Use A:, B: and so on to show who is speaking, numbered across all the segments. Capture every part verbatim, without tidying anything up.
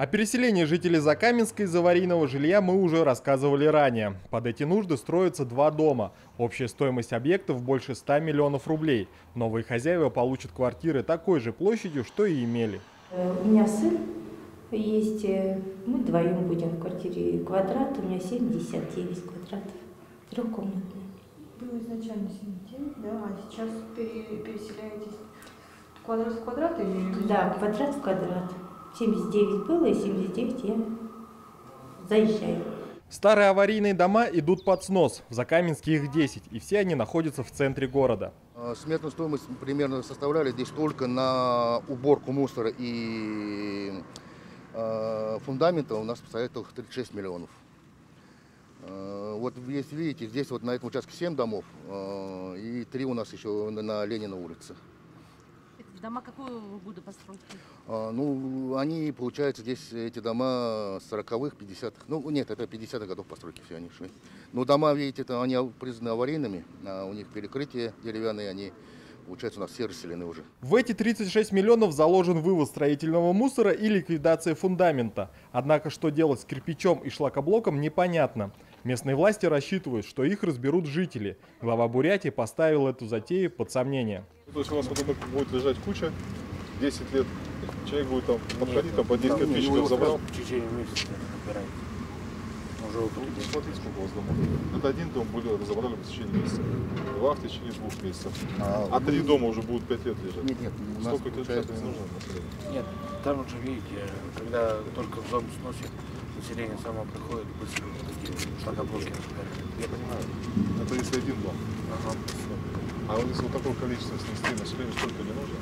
A: О переселении жителей Закаменска из аварийного жилья мы уже рассказывали ранее. Под эти нужды строятся два дома. Общая стоимость объектов больше ста миллионов рублей. Новые хозяева получат квартиры такой же площадью, что и имели.
B: У меня сын есть, мы вдвоем будем в квартире. Квадрат у меня семьдесят девять квадратов, трехкомнатная.
C: Было изначально семьдесят девять, да, а сейчас переселяетесь квадрат в квадрат или?
B: Да, квадрат в квадрат. семьдесят девять было, и семьдесят девять я заезжаю.
A: Старые аварийные дома идут под снос. В Закаменске их десять, и все они находятся в центре города.
D: Сметную стоимость примерно составляли здесь только на уборку мусора и э, фундамента у нас составляет только тридцать шесть миллионов. Э, вот если видите, здесь вот на этом участке семь домов, э, и три у нас еще на, на Ленина улице.
E: Дома какого года постройки?
D: А, ну, они, получается, здесь эти дома сороковых, пятидесятых. Ну, нет, это пятидесятых годов постройки все они шли. Но дома, видите, это, они признаны аварийными, а у них перекрытия деревянные, они, получается, у нас все расселены уже.
A: В эти тридцать шесть миллионов заложен вывоз строительного мусора и ликвидация фундамента. Однако, что делать с кирпичом и шлакоблоком, непонятно. Местные власти рассчитывают, что их разберут жители. Глава Бурятии поставил эту затею под сомнение.
F: То есть у нас вот будет лежать куча, десять лет, человек будет там подходить, там по десять кирпичиков забрал.
G: В течение месяца отбирает. Уже вот
F: Ну, смотрите, сколько у вас домов. Это один дом были разобрали в течение месяца, два в течение двух месяцев. А, а три дома уже будут пять лет лежать.
D: Нет, нет, у нас
F: столько
D: получается...
F: не нужно население.
G: Нет, там уже, видите, когда только в дом сносит, население само приходит, быстро такие шлакоблоки разбирают.
F: Я понимаю, это если один дом.
G: Ага.
F: А вот если вот такое количество снести, населению столько не нужно?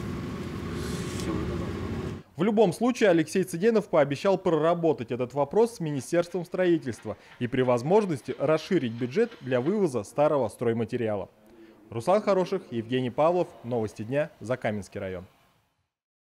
A: В любом случае, Алексей Цыденов пообещал проработать этот вопрос с Министерством строительства и при возможности расширить бюджет для вывоза старого стройматериала. Руслан Хороших, Евгений Павлов. Новости дня. Закаменский район.